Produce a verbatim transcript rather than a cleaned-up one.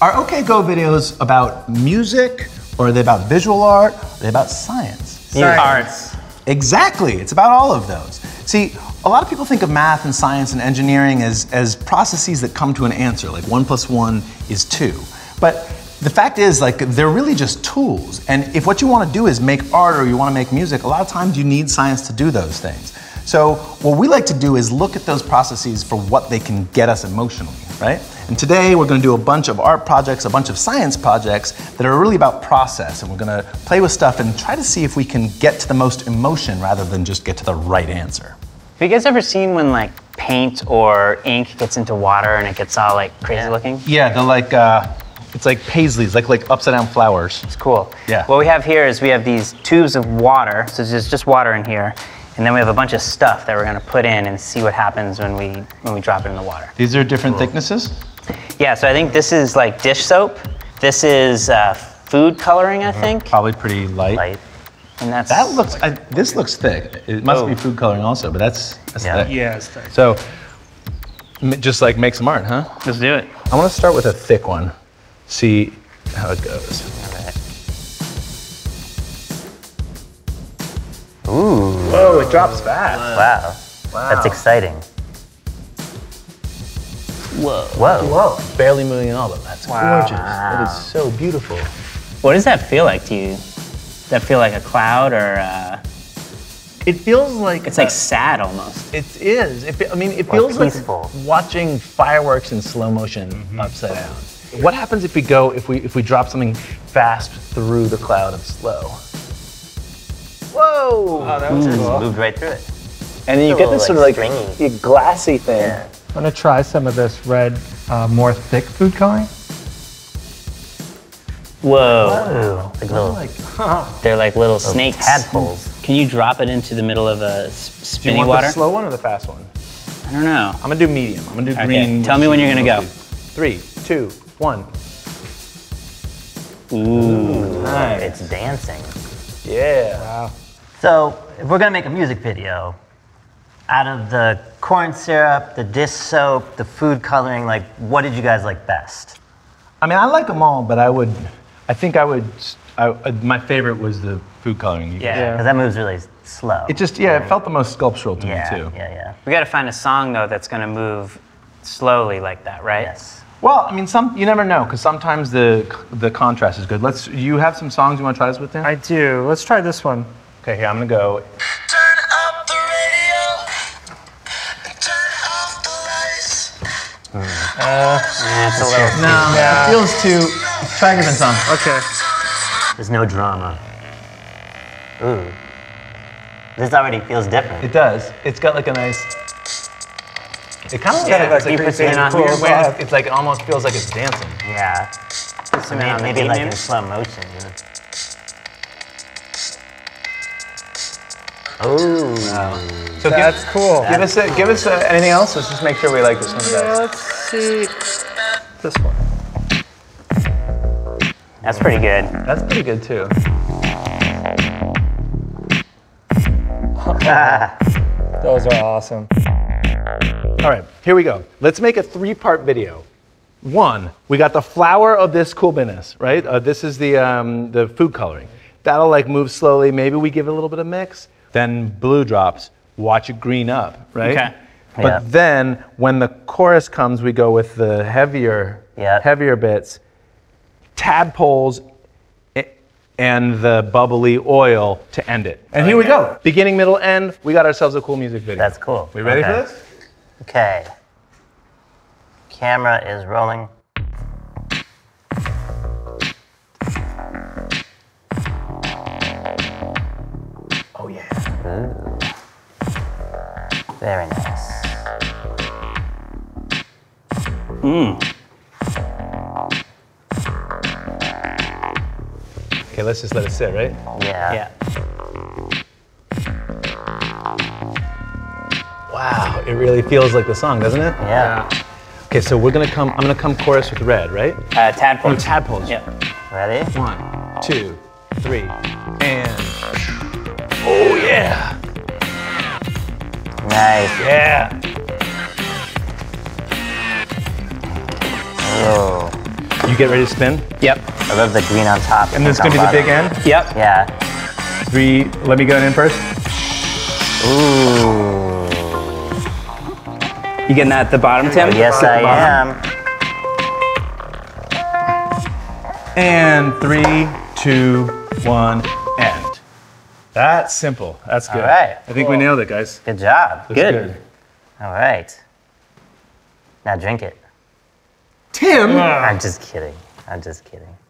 Are OK Go videos about music, or are they about visual art, or are they about science? Science. Exactly, it's about all of those. See, a lot of people think of math and science and engineering as, as processes that come to an answer, like one plus one is two. But the fact is, like, they're really just tools. And if what you want to do is make art or you want to make music, a lot of times you need science to do those things. So what we like to do is look at those processes for what they can get us emotionally, right? And today we're going to do a bunch of art projects, a bunch of science projects that are really about process. And we're going to play with stuff and try to see if we can get to the most emotion rather than just get to the right answer. Have you guys ever seen when like paint or ink gets into water and it gets all like crazy Yeah. looking? Yeah, they're like, uh, it's like paisleys, like, like upside down flowers. It's cool. Yeah. What we have here is we have these tubes of water, so there's just water in here, and then we have a bunch of stuff that we're going to put in and see what happens when we when we drop it in the water. These are different thicknesses? Yeah, so I think this is like dish soap. This is uh, food coloring, I think. Probably pretty light. Light. And that's That looks, I, this looks thick. It must Oh. be food coloring also, but that's, that's Yeah. thick. Yeah, it's thick. So, m- just like make some art, huh? Let's do it. I want to start with a thick one. See how it goes. Ooh. Whoa, it drops fast. Wow. Wow. That's exciting. Whoa. Whoa. Whoa, barely moving at all, but that's Wow. gorgeous. That is so beautiful. What does that feel like to you? Does that feel like a cloud or uh, It feels like it's like sad almost? It is. It, fe- I mean, it Or feels peaceful. like watching fireworks in slow motion upside down. What happens if we go, if we if we drop something fast through the cloud of slow? Whoa! Oh, that was Just cool. moved right through it. And then you a get this little, sort of like, like stringy. glassy thing. Yeah. I'm gonna try some of this red, uh, more thick food coloring. Whoa. Ooh. Like little, Like, They're like little little snakes. tadpoles. Can you drop it into the middle of a s- do you spinning want water? the slow one or the fast one? I don't know. I'm gonna do medium. I'm gonna do Okay, green. tell me when you're gonna go. Three, two, one. Ooh. Nice. It's dancing. Yeah. Wow. So, if we're gonna make a music video, out of the corn syrup, the dish soap, the food coloring, like, what did you guys like best? I mean, I like them all, but I would, I think I would, I, uh, my favorite was the food coloring. Yeah. Because that moves really slow. It just, yeah, it felt the most sculptural to yeah, me too. yeah, yeah. We got to find a song though that's gonna move slowly like that, right? Yes. Well, I mean, some you never know because sometimes the the contrast is good. Let's. You have some songs you want to try this with, Dan? I do. Let's try this one. Okay, here I'm gonna go. Turn up the radio and turn off the lights. Yeah, it's a little. No, Yeah. it feels too. Try a different song. Okay. There's no drama. Ooh. This already feels different. It does. It's got like a nice. It kind of Yeah, got like deeper it's, than it's on weird here. way it's, it's like it almost feels like it's dancing. Yeah. So Maybe, maybe, maybe maybe like maybe? in slow motion. You know? Oh. So That's give, cool. give us a, give us a, anything else. Let's just make sure we like this one Yeah, better. let's see this one. That's pretty good. That's pretty good too. Those are awesome. All right, here we go. Let's make a three-part video. One, we got the flower of this coolness, right? Uh, this is the um, the food coloring. That'll like move slowly. Maybe we give it a little bit of mix. Then blue drops. Watch it green up, right? Okay. But Yeah. then when the chorus comes, we go with the heavier, Yeah. heavier bits, tadpoles, i- and the bubbly oil to end it. And here we go. Beginning, middle, end. We got ourselves a cool music video. That's cool. We ready Okay. for this? Okay. Camera is rolling. Oh yeah. Ooh. Very nice. Mmm. Okay, let's just let it sit, right? Yeah. Yeah. Wow, it really feels like the song, doesn't it? Yeah. Okay, so we're gonna come, I'm gonna come chorus with red, right? Uh, tadpoles. Oh, tadpoles. Yeah. Ready? One, two, three, and. Oh yeah! Nice. Yeah! Whoa. You get ready to spin? Yep. I love the green on top. And this is gonna be the big end? Yep. Yeah. Three, let me go in first. Ooh. You getting that at the bottom, Tim? Oh, yes, I am. And three, two, one, end. That's simple. That's good. All right. I think we nailed it, guys. Good job. That's good. All right. Now drink it. Tim! I'm just kidding. I'm just kidding.